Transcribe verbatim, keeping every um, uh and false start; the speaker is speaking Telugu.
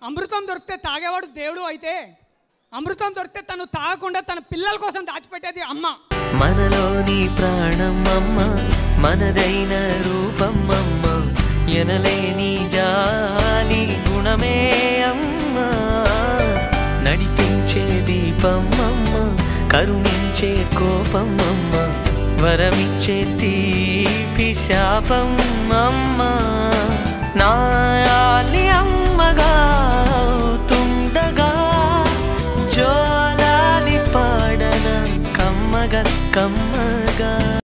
అమృతం దొరికితే తాగేవాడు దేవుడు అయితే అమృతం దొరికితే తను తాగకుండా తన పిల్లల కోసం దాచిపెట్టేది అమ్మ. మనలోని ప్రాణం అమ్మ, మనదైన రూపం అమ్మ, ఎనలేని జాలి గుణమే అమ్మ, నడిపించే దీపం అమ్మ, కరుణించే కోపం అమ్మ, వరమిచ్చే తీపి శాపం అమ్మ, నా